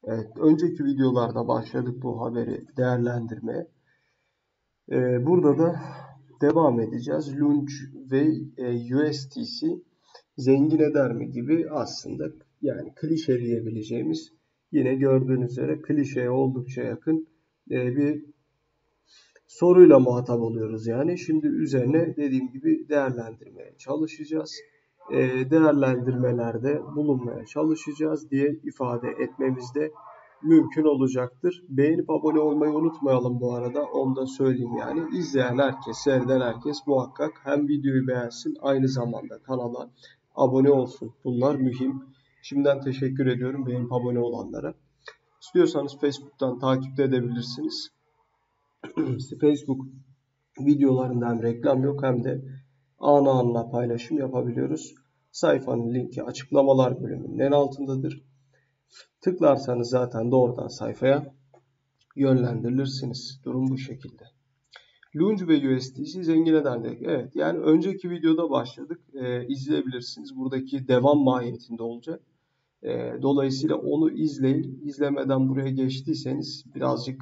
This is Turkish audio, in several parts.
Evet, önceki videolarda başladık bu haberi değerlendirmeye. Burada da devam edeceğiz. Lunge ve USTC zengin eder mi gibi aslında yani klişe diyebileceğimiz yine gördüğünüz üzere klişeye oldukça yakın bir soruyla muhatap oluyoruz yani. Şimdi üzerine dediğim gibi değerlendirmeye çalışacağız. Değerlendirmelerde bulunmaya çalışacağız diye ifade etmemiz de mümkün olacaktır. Beğenip abone olmayı unutmayalım bu arada. Onu da söyleyeyim yani. İzleyen herkes, seyreden herkes muhakkak hem videoyu beğensin aynı zamanda kanala abone olsun. Bunlar mühim. Şimdiden teşekkür ediyorum beğenip abone olanlara. İstiyorsanız Facebook'tan takip edebilirsiniz. Facebook videolarında hem reklam yok hem de ana anla paylaşım yapabiliyoruz. Sayfanın linki açıklamalar bölümünün en altındadır. Tıklarsanız zaten doğrudan sayfaya yönlendirilirsiniz. Durum bu şekilde. Lunge ve USDC zengin eder dedik. Evet, yani önceki videoda başladık. İzleyebilirsiniz. Buradaki devam mahiyetinde olacak. Dolayısıyla onu izleyin. İzlemeden buraya geçtiyseniz birazcık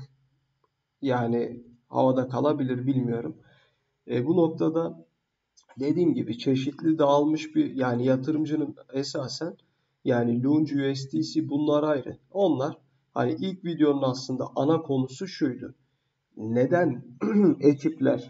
yani havada kalabilir bilmiyorum. Bu noktada dediğim gibi çeşitli dağılmış bir yani yatırımcının esasen yani Lunge USDC bunlar ayrı. Onlar hani ilk videonun aslında ana konusu şuydu. Neden ekipler,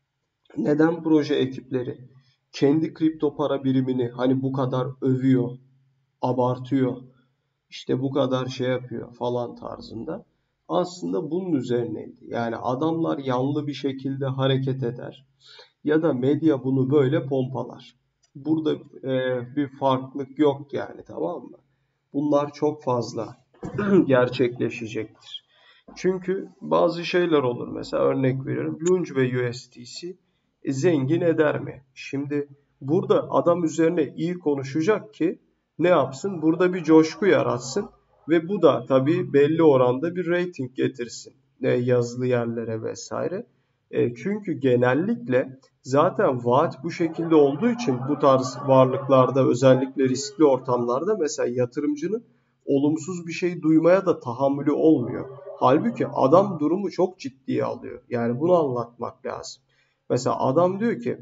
neden proje ekipleri kendi kripto para birimini hani bu kadar övüyor, abartıyor, işte bu kadar şey yapıyor falan tarzında. Aslında bunun üzerineydi. Yani adamlar yanlı bir şekilde hareket eder ya da medya bunu böyle pompalar. Burada bir farklılık yok yani, tamam mı? Bunlar çok fazla gerçekleşecektir. Çünkü bazı şeyler olur. Mesela örnek veriyorum. Lunge ve USDC zengin eder mi? Şimdi burada adam üzerine iyi konuşacak ki ne yapsın? Burada bir coşku yaratsın ve bu da tabii belli oranda bir rating getirsin. Yazılı yerlere vesaire. Çünkü genellikle zaten vaat bu şekilde olduğu için bu tarz varlıklarda özellikle riskli ortamlarda mesela yatırımcının olumsuz bir şey duymaya da tahammülü olmuyor. Halbuki adam durumu çok ciddiye alıyor. Yani bunu anlatmak lazım. Mesela adam diyor ki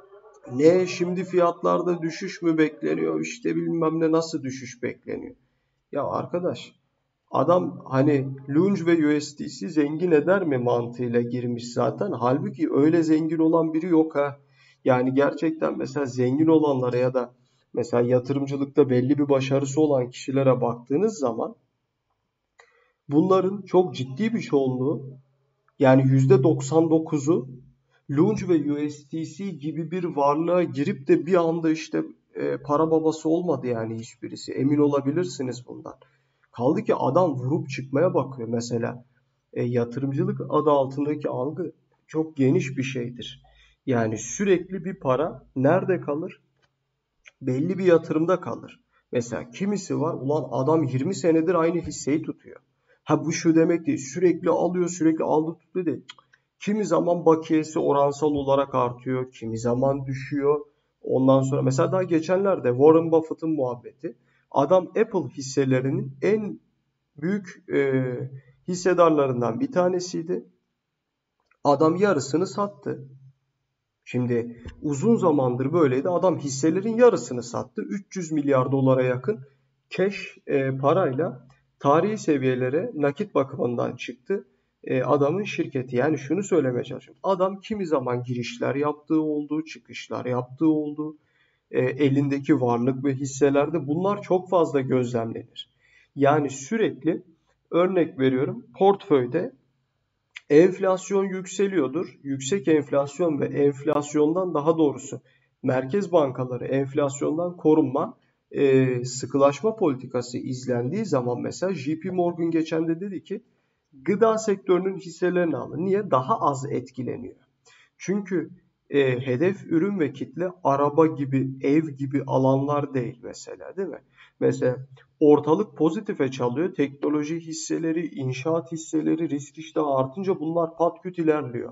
ne şimdi fiyatlarda düşüş mü bekleniyor işte bilmem ne nasıl düşüş bekleniyor. Ya arkadaş adam hani Lunge ve USDC zengin eder mi mantığıyla girmiş zaten. Halbuki öyle zengin olan biri yok ha. Yani gerçekten mesela zengin olanlara ya da mesela yatırımcılıkta belli bir başarısı olan kişilere baktığınız zaman bunların çok ciddi bir çoğunluğu yani %99'u Lunge ve USDC gibi bir varlığa girip de bir anda işte para babası olmadı yani hiçbirisi. Emin olabilirsiniz bundan. Kaldı ki adam vurup çıkmaya bakıyor mesela. Yatırımcılık adı altındaki algı çok geniş bir şeydir. Yani sürekli bir para nerede kalır? Belli bir yatırımda kalır. Mesela kimisi var ulan adam 20 senedir aynı hisseyi tutuyor. Ha bu şu demek değil sürekli alıyor sürekli aldı tutuyor değil. Kimi zaman bakiyesi oransal olarak artıyor, kimi zaman düşüyor. Ondan sonra mesela daha geçenlerde Warren Buffett'ın muhabbeti. Adam Apple hisselerinin en büyük hissedarlarından bir tanesiydi. Adam yarısını sattı. Şimdi uzun zamandır böyleydi. Adam hisselerin yarısını sattı. 300 milyar dolara yakın cash parayla tarihi seviyelere nakit bakımından çıktı. Adamın şirketi. Yani şunu söylemeye çalışıyorum. Adam kimi zaman girişler yaptığı oldu, çıkışlar yaptığı oldu. Elindeki varlık ve hisselerde bunlar çok fazla gözlemlenir. Yani sürekli örnek veriyorum portföyde enflasyon yükseliyordur. Yüksek enflasyon ve enflasyondan daha doğrusu merkez bankaları enflasyondan korunma sıkılaşma politikası izlendiği zaman mesela JP Morgan geçen de dedi ki gıda sektörünün hisselerini alın. Niye? Daha az etkileniyor. Çünkü hedef ürün ve kitle araba gibi, ev gibi alanlar değil mesela, değil mi? Mesela ortalık pozitife çalıyor. Teknoloji hisseleri, inşaat hisseleri risk iştahı artınca bunlar patküt ilerliyor.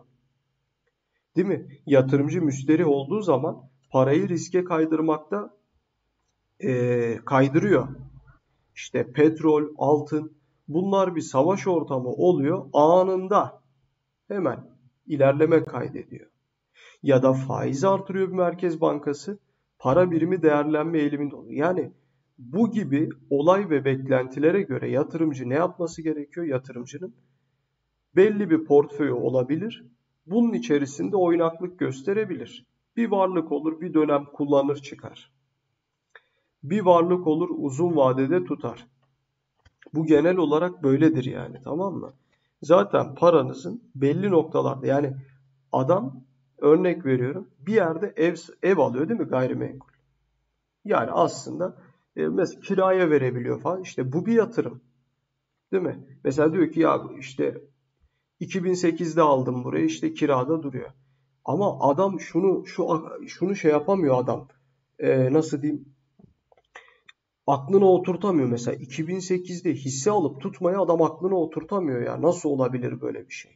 Değil mi? Yatırımcı müşteri olduğu zaman parayı riske kaydırmakta kaydırıyor. İşte petrol, altın Bunlar bir savaş ortamı oluyor. Anında hemen ilerleme kaydediyor. Ya da faizi artırıyor bir merkez bankası. Para birimi değerlenme eğiliminde oluyor. Yani bu gibi olay ve beklentilere göre yatırımcı ne yapması gerekiyor? Yatırımcının belli bir portföyü olabilir. Bunun içerisinde oynaklık gösterebilir. Bir varlık olur, bir dönem kullanır çıkar. Bir varlık olur, uzun vadede tutar. Bu genel olarak böyledir yani, tamam mı? Zaten paranızın belli noktalarda, yani adam, örnek veriyorum, bir yerde ev alıyor değil mi, gayrimenkul. Yani aslında mesela kiraya verebiliyor falan. İşte bu bir yatırım değil mi? Mesela diyor ki ya işte 2008'de aldım burayı, işte kirada duruyor. Ama adam şunu şey yapamıyor adam. Nasıl diyeyim? Aklına oturtamıyor mesela. 2008'de hisse alıp tutmaya adam aklına oturtamıyor ya. Nasıl olabilir böyle bir şey?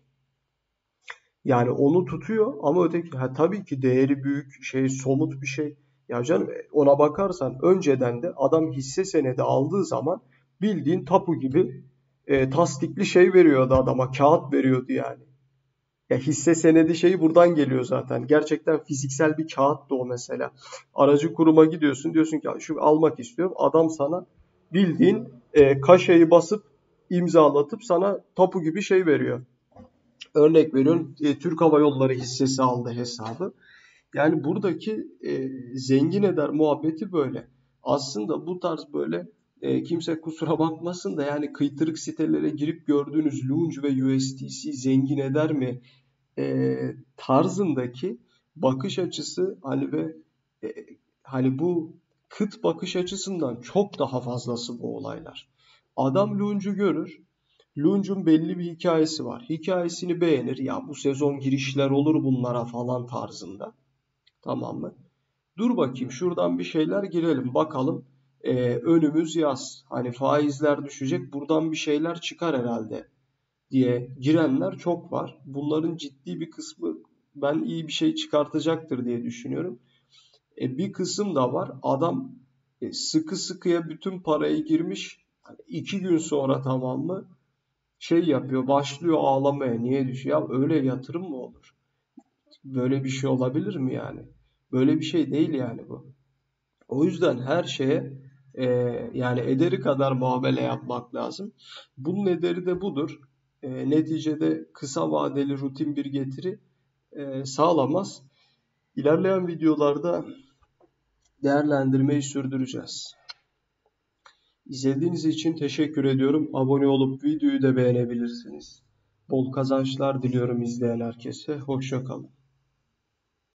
Yani onu tutuyor ama öteki tabii ki değeri büyük şey, somut bir şey. Ya canım, ona bakarsan önceden de adam hisse senedi aldığı zaman bildiğin tapu gibi tasdikli şey veriyordu adama. Kağıt veriyordu yani. Ya hisse senedi şeyi buradan geliyor zaten. Gerçekten fiziksel bir kağıt da o mesela. Aracı kuruma gidiyorsun, diyorsun ki şu almak istiyorum. Adam sana bildiğin kaşeyi basıp imzalatıp sana tapu gibi şey veriyor. Örnek veriyorum, Türk Hava Yolları hissesi aldı hesabı. Yani buradaki zengin eder muhabbeti böyle. Aslında bu tarz böyle kimse kusura bakmasın da yani kıytırık sitelere girip gördüğünüz Lunge ve USDC zengin eder mi tarzındaki bakış açısı hani ve e, hani bu kıt bakış açısından çok daha fazlası bu olaylar. Adam Lunge'u görür. Lunge'un belli bir hikayesi var. Hikayesini beğenir. Ya bu sezon girişler olur bunlara falan tarzında. Tamam mı? Dur bakayım şuradan bir şeyler girelim bakalım. Önümüz yaz. Hani faizler düşecek. Buradan bir şeyler çıkar herhalde diye girenler çok var. Bunların ciddi bir kısmı ben iyi bir şey çıkartacaktır diye düşünüyorum. Bir kısım da var. Adam sıkı sıkıya bütün parayı girmiş. Hani 2 gün sonra, tamam mı, şey yapıyor, başlıyor ağlamaya. Niye düşüyor? Ya öyle yatırım mı olur? Böyle bir şey olabilir mi yani? Böyle bir şey değil yani bu. O yüzden her şeye yani ederi kadar muamele yapmak lazım. Bunun ederi de budur. Neticede kısa vadeli rutin bir getiri sağlamaz. İlerleyen videolarda değerlendirmeyi sürdüreceğiz. İzlediğiniz için teşekkür ediyorum. Abone olup videoyu da beğenebilirsiniz. Bol kazançlar diliyorum izleyen herkese. Hoşça kalın.